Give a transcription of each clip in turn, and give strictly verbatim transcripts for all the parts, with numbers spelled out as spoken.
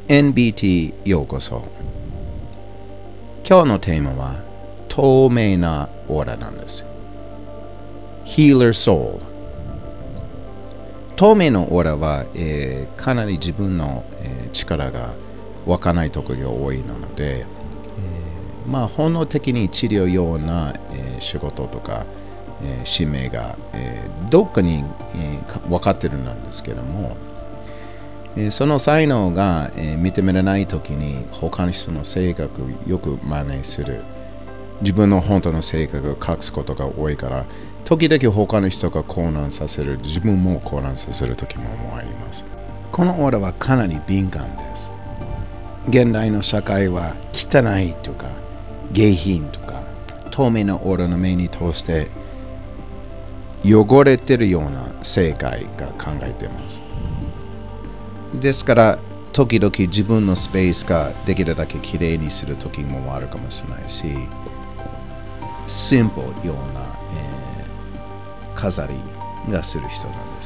エヌビーティー ようこそ。今日のテーマは透明なオーラなんです。Healer Soul。透明のオーラは、えー、かなり自分の、えー、力が湧かない時が多いので、えー、まあ本能的に治療ような、えー、仕事とか、えー、使命が、えー、どっかに、えー、分かってるんですけども、えー、その才能が、えー、認められない時に他の人の性格をよく真似する。自分の本当の性格を隠すことが多いから、時々他の人が混乱させる、自分も混乱させる時もあります。このオーラはかなり敏感です。現代の社会は汚いとか下品とか透明なオーラの目に通して汚れてるような世界が考えています。ですから時々自分のスペースができるだけきれいにする時もあるかもしれないし、シンプルような、えー、飾りがする人なんです。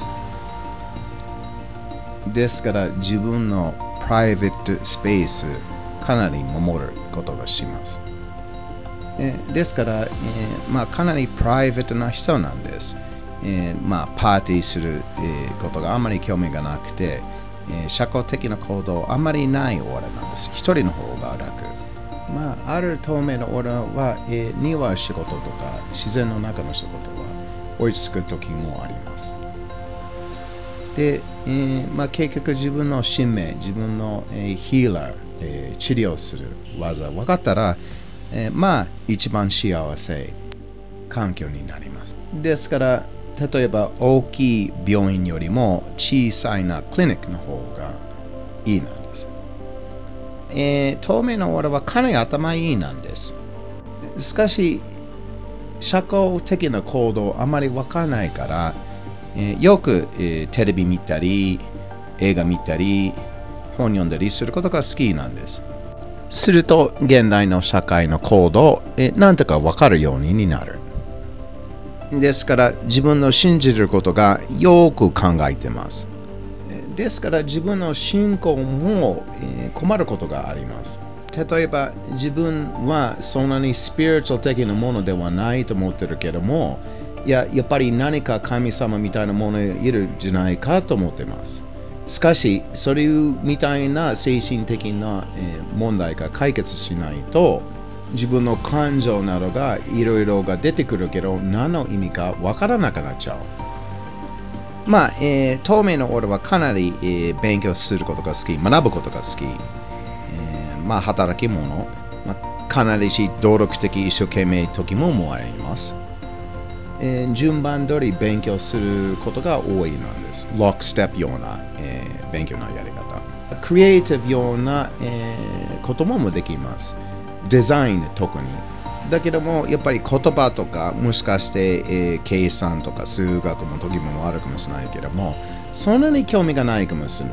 ですから自分のプライベートスペースかなり守ることがします。えー、ですから、えーまあ、かなりプライベートな人なんです。えーまあ、パーティーする、えー、ことがあまり興味がなくて、えー、社交的な行動あまりないオーラなんです。一人の方が楽。まあ、ある透明なオーラは、えー、庭仕事とか自然の中の仕事は追いつく時もあります。で、えーまあ、結局自分の使命、自分の、えー、ヒーラー、えー、治療する技分かったら、えー、まあ一番幸せ環境になります。ですから例えば大きい病院よりも小さいなクリニックの方がいいなんです。えー、透明なオーラはかなり頭いいなんです。しかし社交的な行動あまりわからないから、えー、よく、えー、テレビ見たり映画見たり本読んだりすることが好きなんです。すると現代の社会の行動、えー、なんとかわかるようになる。ですから自分の信じることがよく考えています。ですから自分の信仰も、えー、困ることがあります。例えば自分はそんなにスピリチュアル的なものではないと思ってるけども、いや、やっぱり何か神様みたいなものがいるんじゃないかと思っています。しかし、それみたいな精神的な、えー、問題が解決しないと、自分の感情などがいろいろが出てくるけど、何の意味かわからなくなっちゃう。まあ、えー、透明のオーラはかなり、えー、勉強することが好き、学ぶことが好き。えー、まあ、働き者、まあ、かなりし努力的一生懸命時ももあります。えー、順番通り勉強することが多いなんです。ロックステップような、えー、勉強のやり方。クリエイティブような、えー、こともできます。デザイン特に。だけども、やっぱり言葉とか、もしかして、えー、計算とか数学の時もあるかもしれないけども、そんなに興味がないかもしれない。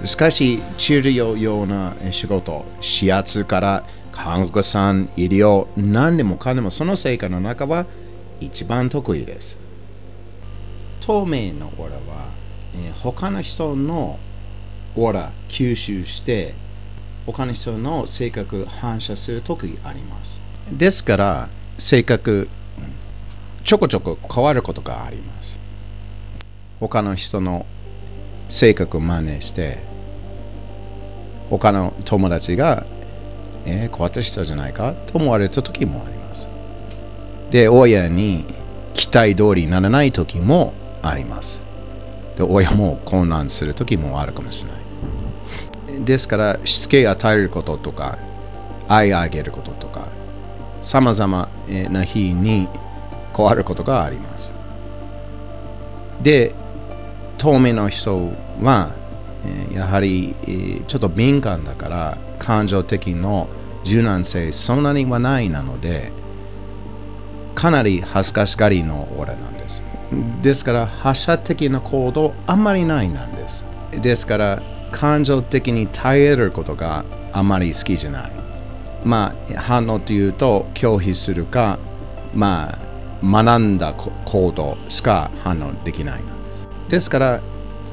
しかし、治療ような仕事、指圧から看護師さん、医療、何でもかんでもその成果の中は一番得意です。透明のオーラは、えー、他の人のオーラ吸収して、他の人の性格反射するときあります。ですから、性格ちょこちょこ変わることがあります。他の人の性格を真似して、他の友達が、えー、変わった人じゃないかと思われたときもあります。で、親に期待通りにならないときもあります。で、親も混乱するときもあるかもしれない。ですから、しつけを与えることとか、愛をあげることとか、さまざまな日に変わることがあります。で、透明の人は、やはりちょっと敏感だから、感情的の柔軟性そんなにはないなので、かなり恥ずかしがりのオーラなんです。ですから、発射的な行動あんまりないなんです。ですから、感情的に耐えることがあまり好きじゃない。まあ、反応というと、拒否するか、まあ、学んだ行動しか反応できないのです。ですから、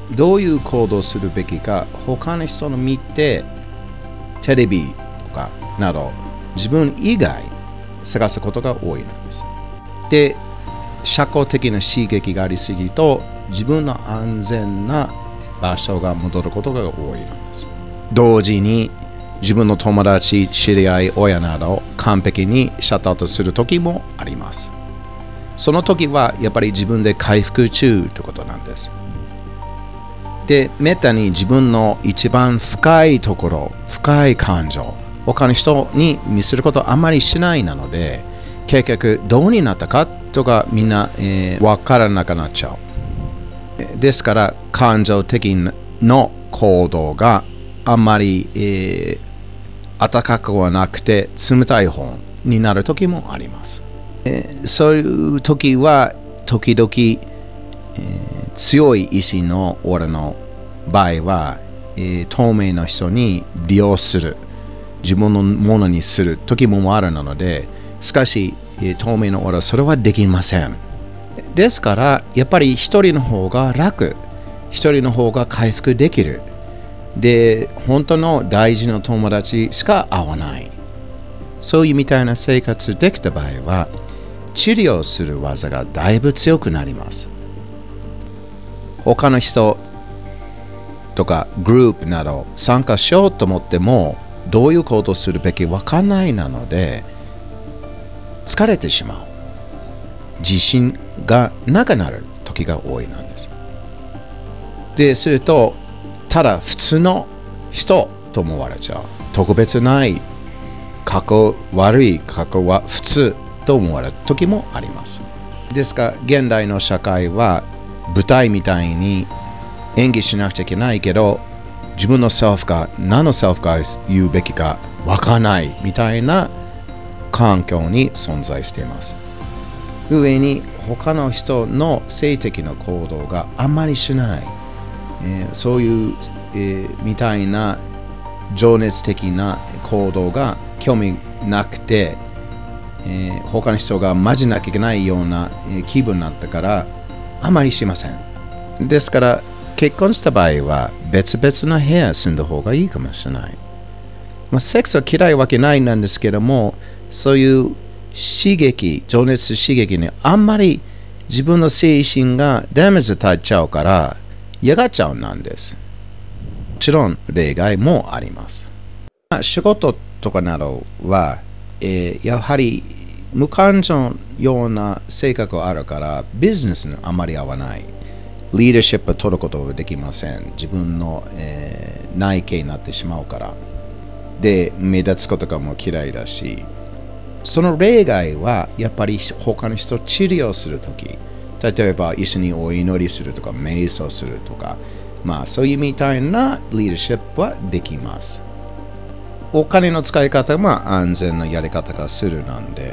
どういう行動するべきか他の人の見てテレビとかなど自分以外探すことが多いのです。で、社交的な刺激がありすぎると自分の安全な場所が戻ることが多いのです。同時に自分の友達、知り合い、親など完璧にシャットアウトする時もあります。その時はやっぱり自分で回復中ということなんです。で、めったに自分の一番深いところ、深い感情、他の人に見せることはあんまりしないなので、結局どうになったかとかみんな、えー、分からなくなっちゃう。ですから感情的の行動があんまり、えー、温かくはなくて冷たい方になる時もあります。えー、そういう時は時々、えー、強い意志の俺の場合は、えー、透明の人に利用する、自分のものにする時もあるので、しかし、えー、透明の俺はそれはできません。ですからやっぱり一人の方が楽、一人の方が回復できる。で、本当の大事な友達しか会わない。そういうみたいな生活できた場合は、治療する技がだいぶ強くなります。他の人とかグループなど参加しようと思っても、どういうことをするべきわかんないなので、疲れてしまう。自信がなくなる時が多いなんです。で、すると、ただ普通の人と思われちゃう。特別ない、過去悪い、過去は普通と思われる時もあります。ですから、現代の社会は舞台みたいに演技しなくちゃいけないけど、自分のセルフが何のセルフが言うべきかわからないみたいな環境に存在しています。上に他の人の性的な行動があんまりしない、えー、そういう、えー、みたいな情熱的な行動が興味なくて、えー、他の人が混じなきゃいけないような、えー、気分になったからあまりしません。ですから結婚した場合は別々の部屋住んだ方がいいかもしれない。まあ、セックスは嫌いわけないなんですけども、そういう刺激、情熱刺激にあんまり自分の精神がダメージ与えちゃうから嫌がっちゃうなんです。もちろん例外もあります。仕事とかなどは、えー、やはり無感情のような性格があるからビジネスにあまり合わない。リーダーシップを取ることができません。自分の、えー、内傾になってしまうから。で、目立つことがもう嫌いだし、その例外はやっぱり他の人を治療するとき、例えば一緒にお祈りするとか瞑想するとか、まあそういうみたいなリーダーシップはできます。お金の使い方は安全なやり方がするなんで、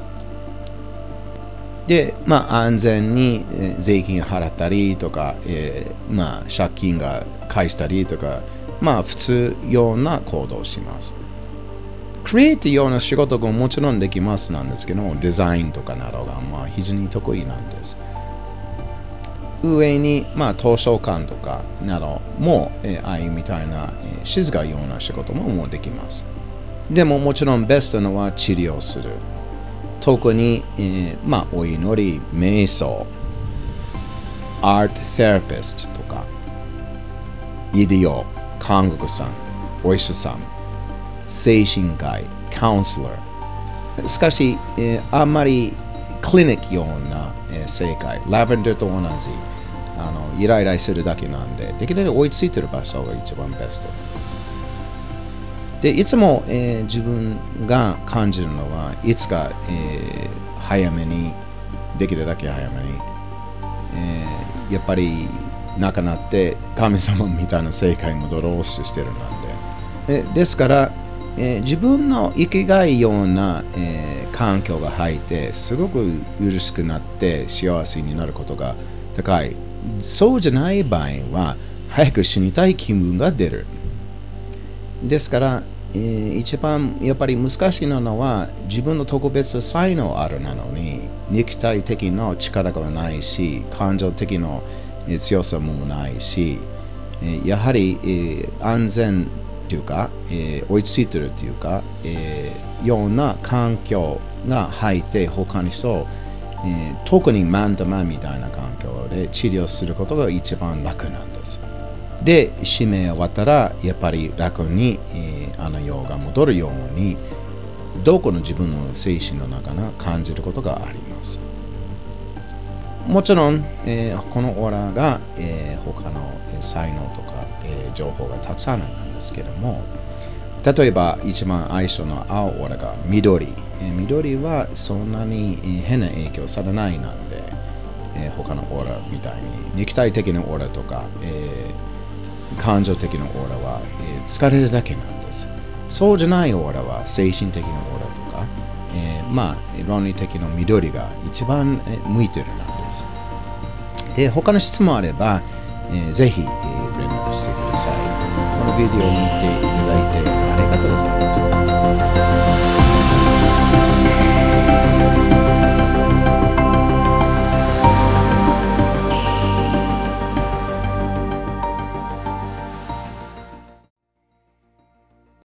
で、まあ安全に税金払ったりとか、えー、まあ借金が返したりとか、まあ普通ような行動をします。クリエイティブような仕事がもちろんできますなんですけど、デザインとかなどがまあ非常に得意なんです。上に、まあ、図書館とかなども、えー、ああいうみたいな、えー、静かような仕事ももうできます。でももちろんベストなのは治療する。特に、えー、まあ、お祈り、瞑想、アートセラピストとか、医療、看護師さん、お医者さん、精神科医、カウンセラー。しかし、えー、あんまりクリニックような、えー、正解、ラベンダーと同じ、あのイライラするだけなんで、できるだけ追いついてる場所が一番ベストなんです。で、いつも、えー、自分が感じるのは、いつか、えー、早めに、できるだけ早めに、えー、やっぱり亡くなって神様みたいな世界に戻ろうとしてるなんで。で、ですから、えー、自分の生きがいような、えー、環境が入ってすごく苦しくなって幸せになることが高い。そうじゃない場合は早く死にたい気分が出る。ですから、えー、一番やっぱり難しいのは自分の特別才能あるなのに肉体的な力がないし感情的な、 えー、強さもないし、えー、やはり、えー、安全というか、えー、追いついてるというか、えー、ような環境が入って他の人、えー、特にマンとマンみたいな環境で治療することが一番楽なんです。で、使命終わったらやっぱり楽に、えー、あの世が戻るようにどこの自分の精神の中が感じることがあります。もちろん、えー、このオーラが、えー、他の才能とか、えー、情報がたくさんあるんですけども、例えば一番相性の青オーラが緑、えー、緑はそんなに、えー、変な影響されないなんで、えー、他のオーラみたいに肉体的なオーラとか、えー、感情的なオーラは、えー、疲れるだけなんです。そうじゃないオーラは精神的なオーラとか、えー、まあ論理的な緑が一番、えー、向いてるなんです。で、他の質問あれば、えー、ぜひ、えー、連絡してください。このビデオを見ていただいてありがとうございました。